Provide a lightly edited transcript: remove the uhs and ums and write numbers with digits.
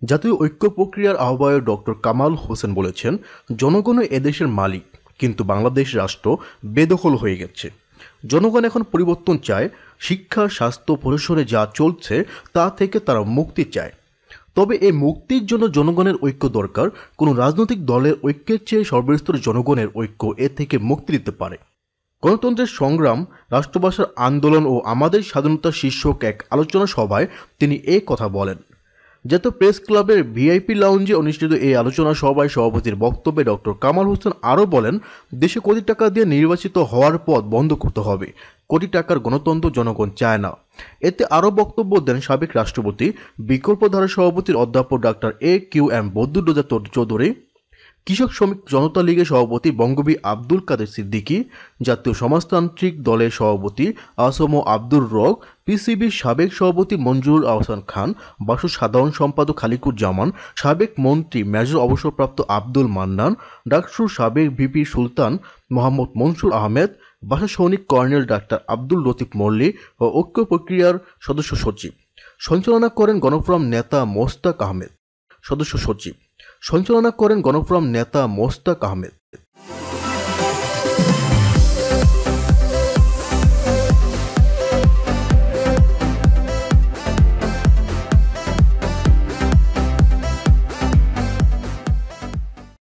জাতীয় ঐক্য প্রক্রিয়ার আহ্বায়ক ডক্টর কামাল হোসেন বলেছেন, জনগণও এদেশের মালিক, কিন্তু বাংলাদেশ রাষ্ট্র বেদখল হয়ে গেছে। জনগণ এখন পরিবর্তন চায়। শিক্ষা, স্বাস্থ্য, প্রশাসনে যা চলছে তা থেকে তারা মুক্তি চায়। তবে এই মুক্তির জন্য জনগণের ঐক্য দরকার। কোনো রাজনৈতিক দলের ঐক্যের চেয়ে সর্বস্তরের জনগণের ঐক্য এ থেকে মুক্তি দিতে পারে। গণতন্ত্রের সংগ্রাম, রাষ্ট্রভাষার আন্দোলন ও আমাদের স্বাধীনতা শীর্ষক এক আলোচনা সভায় তিনি এ কথা বলেন। জাতীয় প্রেস ক্লাবের ভিআইপি লাউঞ্জে অনুষ্ঠিত এই আলোচনা সভায় সভাপতির বক্তব্যে ডক্টর কামাল হোসেন আরও বলেন, দেশে কোটি টাকা দিয়ে নির্বাচিত হওয়ার পথ বন্ধ করতে হবে। কোটি টাকার গণতন্ত্র জনগণ চায় না। এতে আরও বক্তব্য দেন সাবেক রাষ্ট্রপতি, বিকল্পধারা সভাপতির অধ্যাপক ডাক্তার AQM বদরুদ্দোজা চৌধুরী, কৃষক শ্রমিক জনতা লীগের সভাপতি বঙ্গবী আব্দুল কাদের সিদ্দিকী, জাতীয় সমাজতান্ত্রিক দলের সভাপতি আসম আব্দুর রক, পিসিবির সাবেক সভাপতি মঞ্জুরুল আহসান খান, বাসুর সাধারণ সম্পাদক খালিকুজ্জামান, সাবেক মন্ত্রী মেজর অবসরপ্রাপ্ত আব্দুল মান্নান, ডাকসুর সাবেক ভিপি সুলতান মোহাম্মদ মনসুর আহমেদ, বাসা সৈনিক কর্নেল ডাক্তার আব্দুল লতিফ মল্লিক ও ঐক্য প্রক্রিয়ার সদস্য সচিব। সঞ্চালনা করেন গণফোরাম নেতা মোস্তাক আহমেদ।